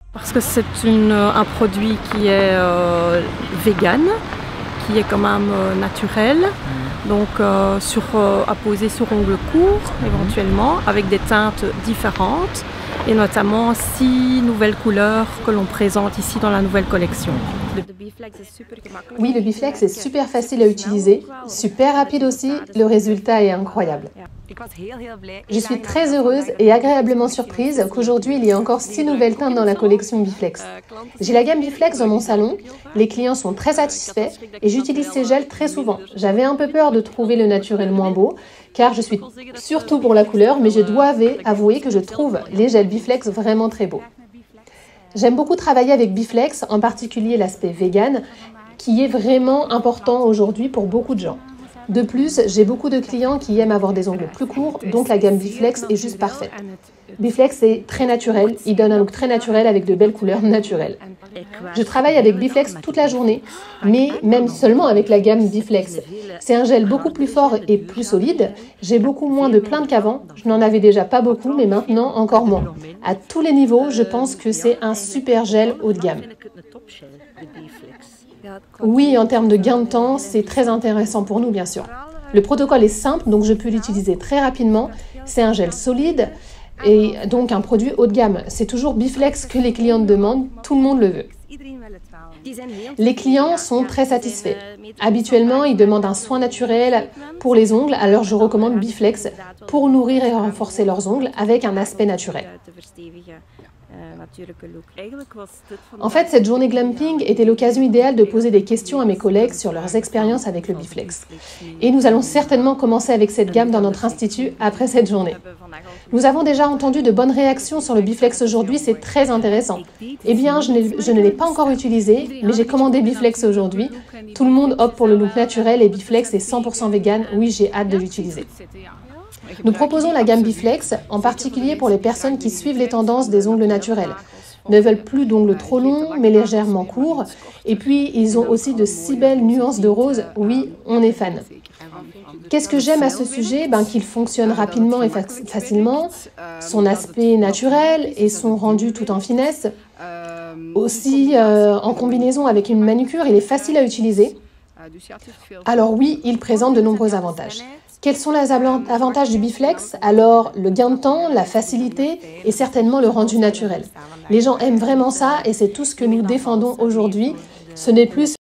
Parce que c'est un produit qui est vegan, qui est quand même naturel, donc à poser sur ongles courts éventuellement, avec des teintes différentes et notamment 6 nouvelles couleurs que l'on présente ici dans la nouvelle collection. Oui, le Biflex est super facile à utiliser, super rapide aussi, le résultat est incroyable. Je suis très heureuse et agréablement surprise qu'aujourd'hui il y ait encore 6 nouvelles teintes dans la collection Biflex. J'ai la gamme Biflex dans mon salon, les clients sont très satisfaits et j'utilise ces gels très souvent. J'avais un peu peur de trouver le naturel moins beau, car je suis surtout pour la couleur, mais je dois avouer que je trouve les gels Biflex vraiment très beaux. J'aime beaucoup travailler avec Biflex, en particulier l'aspect vegan, qui est vraiment important aujourd'hui pour beaucoup de gens. De plus, j'ai beaucoup de clients qui aiment avoir des ongles plus courts, donc la gamme Biflex est juste parfaite. Biflex est très naturel, il donne un look très naturel avec de belles couleurs naturelles. Je travaille avec Biflex toute la journée, mais même seulement avec la gamme Biflex. C'est un gel beaucoup plus fort et plus solide. J'ai beaucoup moins de plaintes qu'avant. Je n'en avais déjà pas beaucoup, mais maintenant encore moins. À tous les niveaux, je pense que c'est un super gel haut de gamme. Oui, en termes de gain de temps, c'est très intéressant pour nous, bien sûr. Le protocole est simple, donc je peux l'utiliser très rapidement. C'est un gel solide et donc un produit haut de gamme. C'est toujours Biflex que les clientes demandent, tout le monde le veut. Les clients sont très satisfaits. Habituellement, ils demandent un soin naturel pour les ongles, alors je recommande Biflex pour nourrir et renforcer leurs ongles avec un aspect naturel. En fait, cette journée glamping était l'occasion idéale de poser des questions à mes collègues sur leurs expériences avec le Biflex. Et nous allons certainement commencer avec cette gamme dans notre institut après cette journée. Nous avons déjà entendu de bonnes réactions sur le Biflex aujourd'hui, c'est très intéressant. Eh bien, je ne l'ai pas encore utilisé, mais j'ai commandé Biflex aujourd'hui. Tout le monde opte pour le look naturel et Biflex est 100% vegan. Oui, j'ai hâte de l'utiliser. Nous proposons la gamme Biflex, en particulier pour les personnes qui suivent les tendances des ongles naturels, ne veulent plus d'ongles trop longs, mais légèrement courts, et puis ils ont aussi de si belles nuances de rose, oui, on est fan. Qu'est-ce que j'aime à ce sujet? Qu'il fonctionne rapidement et facilement, son aspect naturel et son rendu tout en finesse. Aussi, en combinaison avec une manucure, il est facile à utiliser. Alors oui, il présente de nombreux avantages. Quels sont les avantages du Biflex? Alors, le gain de temps, la facilité et certainement le rendu naturel. Les gens aiment vraiment ça et c'est tout ce que nous défendons aujourd'hui. Ce n'est plus